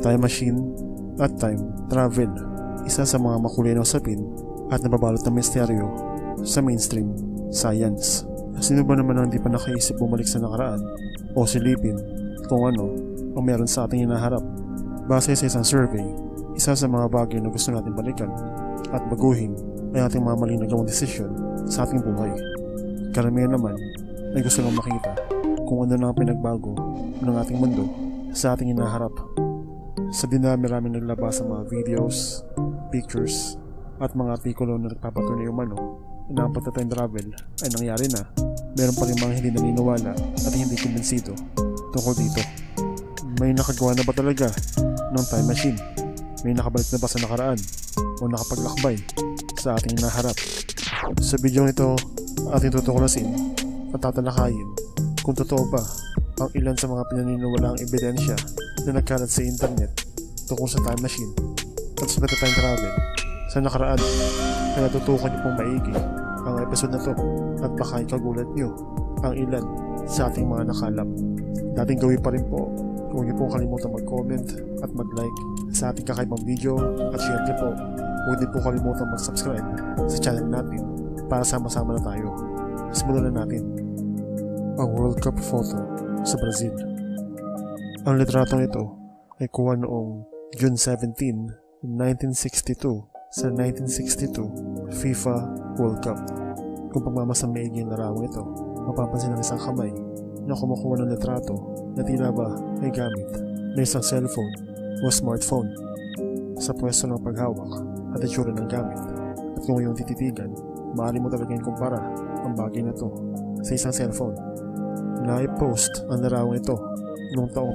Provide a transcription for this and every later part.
time machine at time travel. Isa sa mga makulay na usapin at nababalot ng misteryo sa mainstream science. Sino ba naman ang di pa nakaisip bumalik sa nakaraan o silipin kung ano ang meron sa ating hinaharap? Base sa isang survey, isa sa mga bagay na gusto natin balikan at baguhin ay ating mga maling nagawang desisyon sa ating buhay. Karamihan naman ay gusto lang makita kung ano na ang pinagbago ng ating mundo sa ating hinaharap. Sa dinami-rami naglabas sa mga videos, pictures, at mga artikulo na nagpapatunay umano na ang pagta-time travel ay nangyari na, meron pa rin mga hindi naniniwala at hindi kumbensido tungkol dito. May nakagawa na ba talaga ng time machine? May nakabalik na ba sa nakaraan o nakapaglakbay sa ating hinaharap? Sa video nito, ating tutuklasin at tatalakayin kung totoo ba ang ilan sa mga pinaniniwalaang ebidensya na nagkalat sa internet tungkol sa time machine at sa pagta-time travel sa nakaraan. Kaya tutukan niyo pong maigi ang episode na to at baka ikagulat niyo ang ilan sa ating mga nakalap. Dating gawin pa rin po, huwag niyo pong kalimutan mag-comment at mag-like sa ating kakaibang video at syempre po, huwag din po kalimutan mag-subscribe sa channel natin para sama-sama na tayo. Simulan na natin ang World Cup photo sa Brazil. Ang litratong ito ay kuha noong June 17, 1962 sa 1962 FIFA World Cup. Kung pagmamasang maigi ang larawang ito, mapapansin ang isang kamay na kumukuha ng litrato na tila ba ay gamit na isang cellphone o smartphone sa pwesto ng paghawak at itsura ng gamit. At kung iyong tititigan, maaari mo talagang kumpara ang bagay na to sa isang cellphone. Na-post ang larawang ito noong taong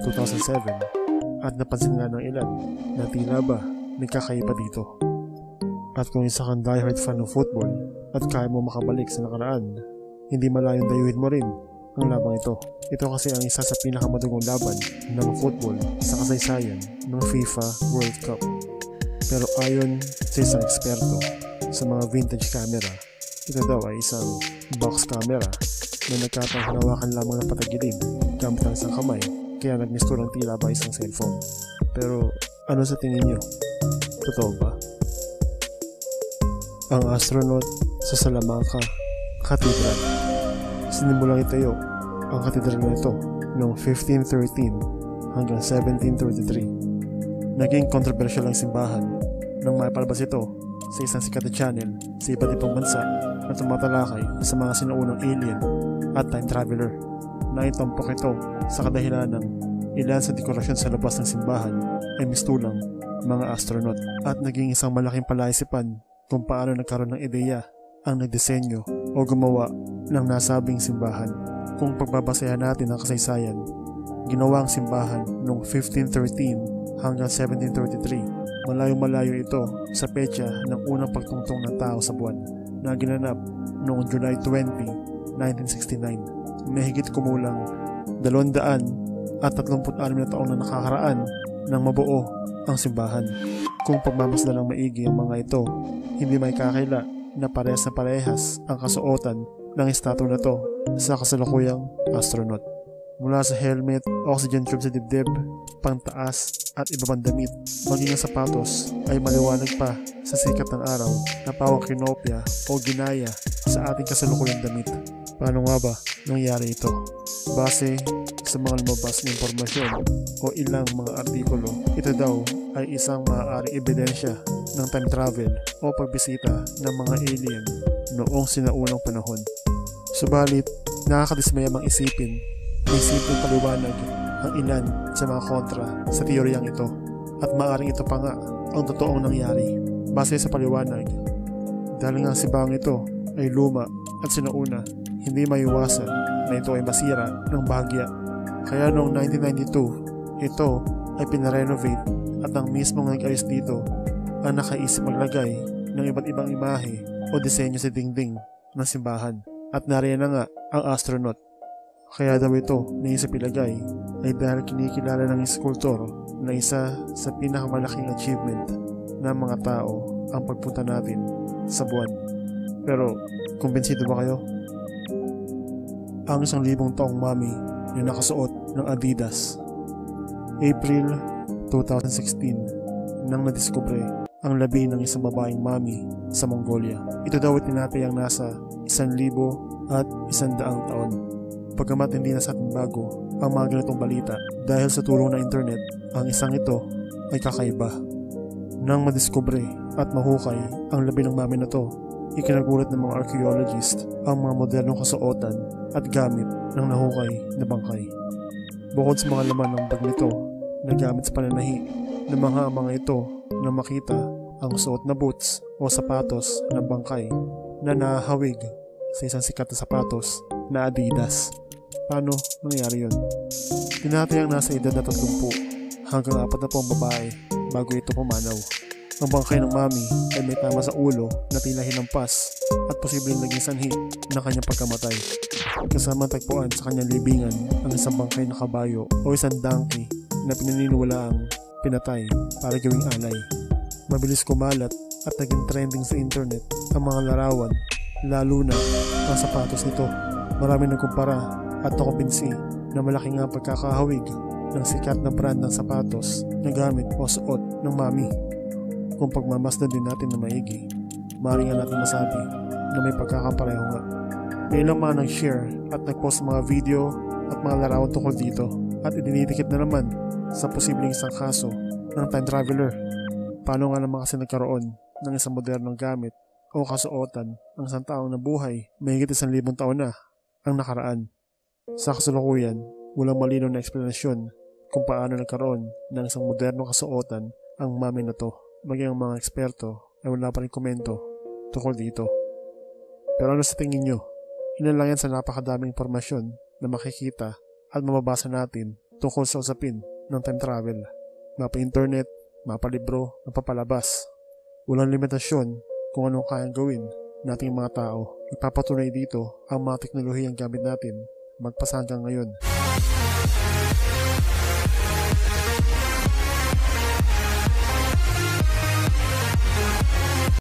2007 at napansin nga ng ilan na tila ba nagkakaiba dito. At kung isa kang diehard fan ng football at kaya mo makabalik sa nakaraan, hindi malayong dayuhin mo rin ang labang ito. Ito kasi ang isa sa pinakamadugong laban ng football sa kasaysayan ng FIFA World Cup. Pero ayon sa isang eksperto sa mga vintage camera, ito daw ay isang box camera na nagkataong hinawakan lamang ng patagilid gamit ang isang kamay, kaya nagmisturang tila ba isang cellphone. Pero ano sa tingin nyo? Totoo ba? Ang astronaut sa Salamanca Cathedral. Sinimulang itayo ang katedral na ito noong 1513 hanggang 1733. Naging kontrobersyal ang simbahan nang maipalabas ito sa isang sikat na channel sa iba't ibang bansa na tumatalakay sa mga sinaunang alien at time traveler. Naitampok ito sa kadahilan ng ilan sa dekorasyon sa labas ng simbahan ay mistulang mga astronaut at naging isang malaking palaisipan kung paano nagkaroon ng ideya ang nagdisenyo o gumawa ng nasabing simbahan. Kung pagbabasehan natin ang kasaysayan, ginawa ang simbahan noong 1513 hanggang 1733. Malayo-malayo ito sa petsa ng unang pagtungtong ng tao sa buwan na ginanap noong July 20, 1969. May higit kumulang 236 na taon na nakakaraan nang mabuo ang simbahan. Kung pagmamasdan ng maigi ang mga ito, hindi may kakila na parehas na parehas ang kasuotan ng estatwa na to sa kasalukuyang astronaut. Mula sa helmet, oxygen tube sa dibdib, pangtaas at iba pang damit, maging ang sapatos ay maliwanag pa sa sikat ng araw na pawang kinopya o ginaya sa ating kasalukuyang damit. Paano nga ba nangyari ito? Base sa mga lumabas na impormasyon o ilang mga artikulo, ito daw ay isang maaaring ebidensya ng time travel o pagbisita ng mga alien noong sinaunang panahon. Subalit, nakakadismaya mang isipin may simpleng paliwanag ang ilan sa mga kontra sa teoryang ito at maaaring ito pa nga ang totoong nangyari. Base sa paliwanag, dahil nga simbahang ito ay luma at sinauna, hindi maiwasan na ito ay masira ng bahagya. Kaya noong 1992, ito ay pinarenovate at ang mismong nag-ayos dito ang nakaisip maglagay ng iba't ibang imahe o disenyo sa dingding ng simbahan. At nariyan na nga ang astronaut. Kaya daw ito naisip ilagay ay dahil kinikilala ng skulptor na isa sa pinakamalaking achievement ng mga tao ang pagpunta natin sa buwan. Pero kumbinsido ba kayo? Ang 1,000 taong mami na nakasuot ng Adidas. April 2016 nang nadiskubre ang labi ng isang babaeng mami sa Mongolia. Ito daw ay tinatayang nasa 1,100 taon. Pagkamat hindi na sa atin bago ang mga ganitong balita dahil sa tulong ng internet, ang isang ito ay kakaiba. Nang madiskubre at mahukay ang labi ng mami na to, ikinagulat ng mga archaeologist ang mga modernong kasuotan at gamit ng nahukay na bangkay. Bukod sa mga laman ng bag nito na gamit sa pananahi ng mga ito na makita ang suot na boots o sapatos ng bangkay na nahawig sa isang sikat na sapatos na Adidas. Paano nangyari yun? Tinatayang nasa edad na 30 hanggang 40 babae bago ito pumanaw. Ang bangkay ng mami ay may tama sa ulo na tila hinampas at posibleng naging sanhi ng kanyang pagkamatay. Kasama tagpuan sa kanyang libingan ang isang bangkay na kabayo o isang donkey na pinaniniwalaang pinatay para gawing alay. Mabilis kumalat at naging trending sa internet ang mga larawan, lalo na ang sapatos nito. Marami nagkumpara at nakumbinsi na malaki nga pagkakahawig ng sikat na brand ng sapatos na gamit o suot ng mami. Kung pagmamasdan din natin na maigi, maaari nga natin masabi na may pagkakapareho nga. May ilang mga nag-share at nag-post mga video at mga larawan tungkol dito at idinidikit na naman sa posibleng isang kaso ng time traveler. Paano nga naman kasi nagkaroon ng isang modernong gamit o kasuotan ang isang taong nabuhay mahigit 1,000 taon na ang nakaraan? Sa kasalukuyan, walang malinaw na eksplanasyon kung paano nagkaroon ng isang modernong kasuotan ang mami na to. Maging ang mga eksperto ay wala pa rin komento tungkol dito. Pero ano sa tingin nyo? Ilan lang yan sa napakadaming impormasyon na makikita at mababasa natin tungkol sa usapin ng time travel. Mapa-internet, mapa-libro, mapapalabas. Walang limitasyon kung anong kayang gawin nating mga tao. Nagpapatunay dito ang mga teknolohiyang gamit natin magpasa hanggang ngayon.